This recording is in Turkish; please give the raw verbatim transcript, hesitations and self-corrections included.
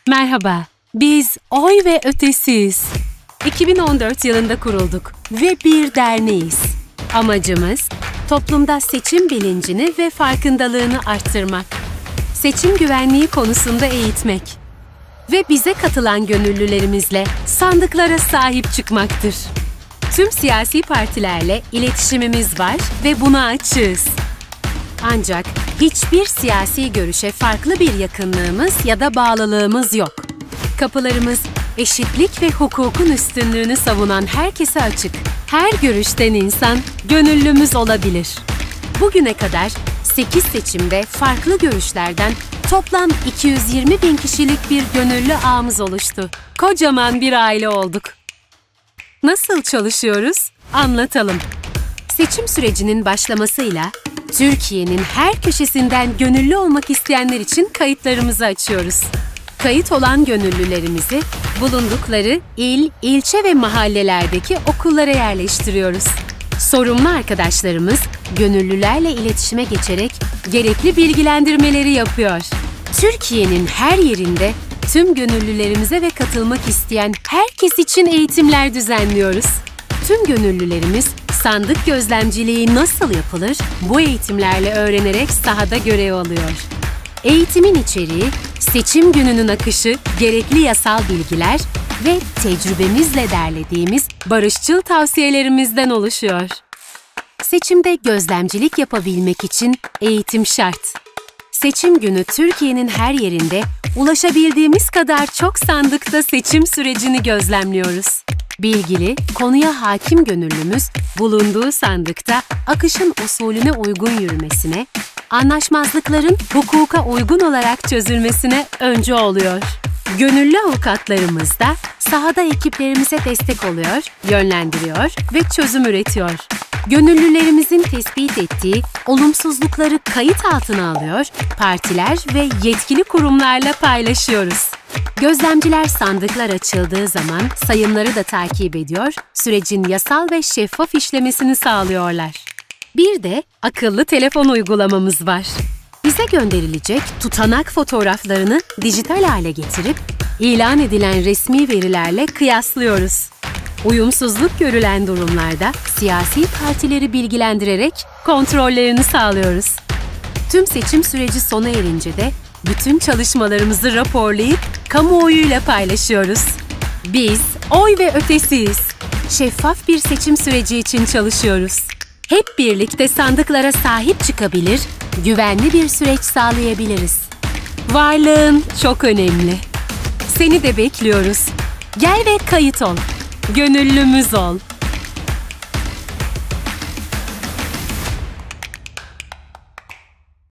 Merhaba, biz Oy ve Ötesiyiz. iki bin on dört yılında kurulduk ve bir derneğiz. Amacımız, toplumda seçim bilincini ve farkındalığını arttırmak, seçim güvenliği konusunda eğitmek ve bize katılan gönüllülerimizle sandıklara sahip çıkmaktır. Tüm siyasi partilerle iletişimimiz var ve buna açığız. Ancak hiçbir siyasi görüşe farklı bir yakınlığımız ya da bağlılığımız yok. Kapılarımız eşitlik ve hukukun üstünlüğünü savunan herkese açık. Her görüşten insan gönüllümüz olabilir. Bugüne kadar sekiz seçimde farklı görüşlerden toplam iki yüz yirmi bin kişilik bir gönüllü ağımız oluştu. Kocaman bir aile olduk. Nasıl çalışıyoruz? Anlatalım. Seçim sürecinin başlamasıyla Türkiye'nin her köşesinden gönüllü olmak isteyenler için kayıtlarımızı açıyoruz. Kayıt olan gönüllülerimizi bulundukları il, ilçe ve mahallelerdeki okullara yerleştiriyoruz. Sorumlu arkadaşlarımız gönüllülerle iletişime geçerek gerekli bilgilendirmeleri yapıyor. Türkiye'nin her yerinde tüm gönüllülerimize ve katılmak isteyen herkes için eğitimler düzenliyoruz. Tüm gönüllülerimiz sandık gözlemciliği nasıl yapılır, bu eğitimlerle öğrenerek sahada görev alıyor. Eğitimin içeriği, seçim gününün akışı, gerekli yasal bilgiler ve tecrübemizle derlediğimiz barışçıl tavsiyelerimizden oluşuyor. Seçimde gözlemcilik yapabilmek için eğitim şart. Seçim günü Türkiye'nin her yerinde ulaşabildiğimiz kadar çok sandıkta seçim sürecini gözlemliyoruz. Bilgili, konuya hakim gönüllümüz bulunduğu sandıkta akışın usulüne uygun yürümesine, anlaşmazlıkların hukuka uygun olarak çözülmesine öncü oluyor. Gönüllü avukatlarımız da sahada ekiplerimize destek oluyor, yönlendiriyor ve çözüm üretiyor. Gönüllülerimizin tespit ettiği olumsuzlukları kayıt altına alıyor, partiler ve yetkili kurumlarla paylaşıyoruz. Gözlemciler sandıklar açıldığı zaman sayımları da takip ediyor, sürecin yasal ve şeffaf işlemesini sağlıyorlar. Bir de akıllı telefon uygulamamız var. Bize gönderilecek tutanak fotoğraflarını dijital hale getirip ilan edilen resmi verilerle kıyaslıyoruz. Uyumsuzluk görülen durumlarda siyasi partileri bilgilendirerek kontrollerini sağlıyoruz. Tüm seçim süreci sona erince de bütün çalışmalarımızı raporlayıp kamuoyuyla paylaşıyoruz. Biz Oy ve Ötesiyiz. Şeffaf bir seçim süreci için çalışıyoruz. Hep birlikte sandıklara sahip çıkabilir, güvenli bir süreç sağlayabiliriz. Varlığın çok önemli. Seni de bekliyoruz. Gel ve kayıt ol. Gönüllümüz ol.